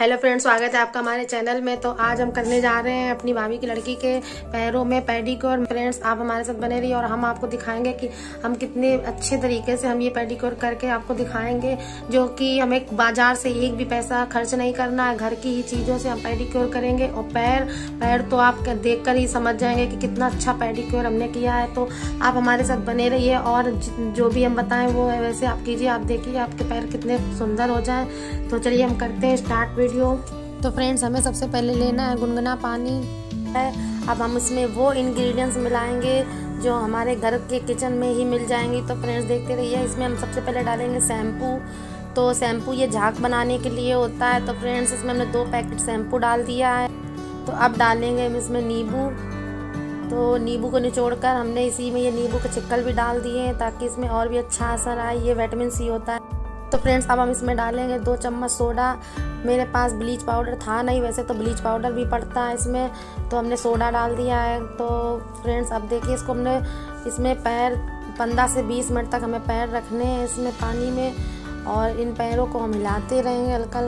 Hello friends, स्वागत है आपका हमारे चैनल में। तो आज हम करने जा रहे हैं अपनी भाभी की लड़की के पैरों में पेडिक्योर। फ्रेंड्स, आप हमारे साथ बने रहिए और हम आपको दिखाएंगे कि हम कितने अच्छे तरीके से हम ये पेडिक्योर करके आपको दिखाएंगे, जो कि हमें बाजार से एक भी पैसा खर्च नहीं करना है। घर की ही चीज़ों से हम पेडिक्योर करेंगे। और पैर तो आप देखकर ही समझ जाएंगे कि कितना अच्छा पेडिक्योर हमने किया है। तो आप हमारे साथ बने रहिए और जो भी हम बताएं वो वैसे आप कीजिए। आप देखिए आपके पैर कितने सुंदर हो जाएं। तो चलिए हम करते हैं स्टार्ट वीडियो। तो फ्रेंड्स, हमें सबसे पहले लेना है गुनगुना पानी है। अब हम इसमें वो इंग्रेडिएंट्स मिलाएंगे जो हमारे घर के किचन में ही मिल जाएंगी। तो फ्रेंड्स देखते रहिए। इसमें हम सबसे पहले डालेंगे शैम्पू। तो शैम्पू ये झाग बनाने के लिए होता है। तो फ्रेंड्स, इसमें हमने 2 पैकेट शैम्पू डाल दिया है। तो अब डालेंगे हम इसमें नींबू। तो नींबू को निचोड़कर हमने इसी में ये नींबू के छिक्कल भी डाल दिए हैं ताकि इसमें और भी अच्छा असर आए। ये विटामिन सी होता है। तो फ्रेंड्स, अब हम इसमें डालेंगे 2 चम्मच सोडा। मेरे पास ब्लीच पाउडर था नहीं, वैसे तो ब्लीच पाउडर भी पड़ता है इसमें, तो हमने सोडा डाल दिया है। तो फ्रेंड्स, अब देखिए इसको हमने इसमें पैर 15 से 20 मिनट तक हमें पैर रखने हैं इसमें पानी में, और इन पैरों को हम हिलाते रहेंगे हल्का।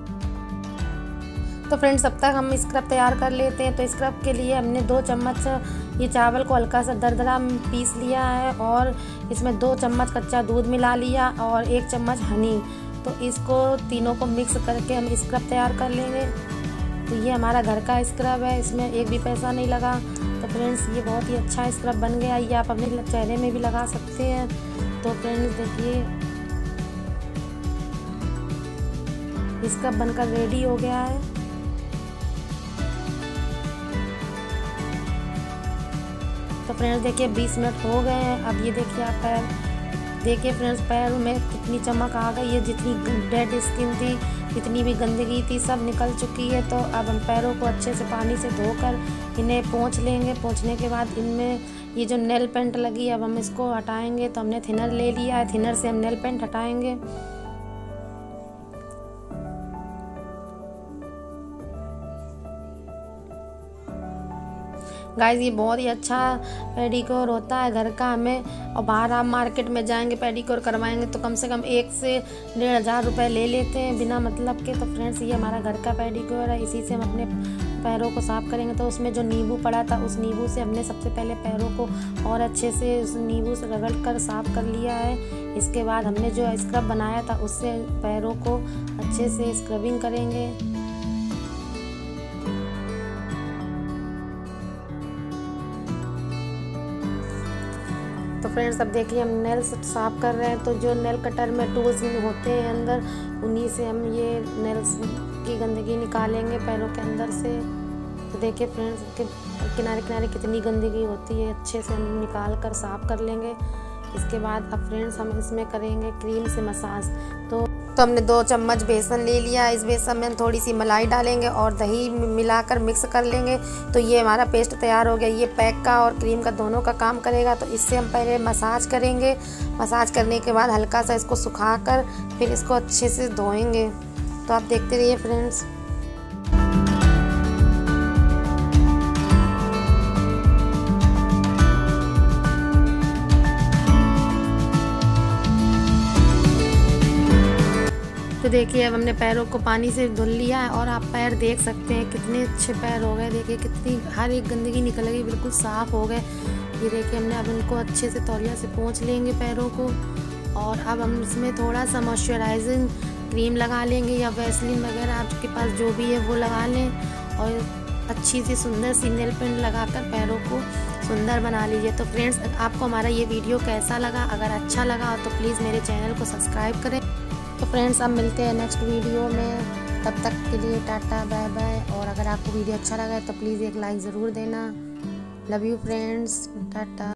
तो फ्रेंड्स, अब तक हम स्क्रब तैयार कर लेते हैं। तो स्क्रब के लिए हमने 2 चम्मच ये चावल को हल्का सा दरदरा पीस लिया है, और इसमें 2 चम्मच कच्चा दूध मिला लिया और 1 चम्मच हनी। तो इसको तीनों को मिक्स करके हम स्क्रब तैयार कर लेंगे। तो ये हमारा घर का स्क्रब है, इसमें एक भी पैसा नहीं लगा। तो फ्रेंड्स, ये बहुत ही अच्छा स्क्रब बन गया। ये आप अपने चेहरे में भी लगा सकते हैं। तो फ्रेंड्स देखिए, स्क्रब बनकर रेडी हो गया है। तो फ्रेंड्स देखिए 20 मिनट हो गए हैं। अब ये देखिए आप पैर देखिए फ्रेंड्स, पैर में कितनी चमक आ गई है। जितनी डेड स्किन थी, जितनी भी गंदगी थी, सब निकल चुकी है। तो अब हम पैरों को अच्छे से पानी से धोकर इन्हें पोंछ लेंगे। पोंछने के बाद इनमें ये जो नेल पेंट लगी, अब हम इसको हटाएंगे। तो हमने थिनर ले लिया है, थिनर से हम नेल पेंट हटाएंगे। गाइस, ये बहुत ही अच्छा पेडिक्योर होता है घर का। हमें और बाहर आप मार्केट में जाएंगे पेडिक्योर करवाएंगे तो कम से कम 1 से 1,500 रुपये ले लेते हैं बिना मतलब के। तो फ्रेंड्स, ये हमारा घर का पेडिक्योर है। इसी से हम अपने पैरों को साफ़ करेंगे। तो उसमें जो नींबू पड़ा था, उस नींबू से हमने सबसे पहले पैरों को और अच्छे से उस नींबू से रगड़ कर साफ़ कर लिया है। इसके बाद हमने जो स्क्रब बनाया था उससे पैरों को अच्छे से स्क्रबिंग करेंगे। तो फ्रेंड्स, अब देखिए हम नेल्स साफ़ कर रहे हैं। तो जो नेल कटर में टूल्स होते हैं अंदर, उन्हीं से हम ये नेल्स की गंदगी निकालेंगे पैरों के अंदर से। तो देखिए फ्रेंड्स, किनारे किनारे कितनी गंदगी होती है, अच्छे से हम निकाल कर साफ़ कर लेंगे। इसके बाद अब फ्रेंड्स हम इसमें करेंगे क्रीम से मसाज। तो हमने 2 चम्मच बेसन ले लिया। इस बेसन में हम थोड़ी सी मलाई डालेंगे और दही मिलाकर मिक्स कर लेंगे। तो ये हमारा पेस्ट तैयार हो गया। ये पैक का और क्रीम का दोनों का काम करेगा। तो इससे हम पहले मसाज करेंगे। मसाज करने के बाद हल्का सा इसको सुखाकर फिर इसको अच्छे से धोएंगे। तो आप देखते रहिए फ्रेंड्स। तो देखिए अब हमने पैरों को पानी से धुल लिया है और आप पैर देख सकते हैं कितने अच्छे पैर हो गए। देखिए कितनी हर एक गंदगी निकल गई, बिल्कुल साफ़ हो गए। ये देखिए हमने अब इनको अच्छे से तौलिया से पोंछ लेंगे पैरों को। और अब हम इसमें थोड़ा सा मॉइस्चराइजिंग क्रीम लगा लेंगे या वैसलीन वगैरह आपके पास जो भी है वो लगा लें, और अच्छी सी सुंदर सी नेल पेंट लगाकर पैरों को सुंदर बना लीजिए। तो फ्रेंड्स, आपको हमारा ये वीडियो कैसा लगा? अगर अच्छा लगा तो प्लीज़ मेरे चैनल को सब्सक्राइब करें। तो फ्रेंड्स, अब मिलते हैं नेक्स्ट वीडियो में। तब तक के लिए टाटा बाय बाय। और अगर आपको वीडियो अच्छा लगा है तो प्लीज़ एक लाइक ज़रूर देना। Love you friends, Tata.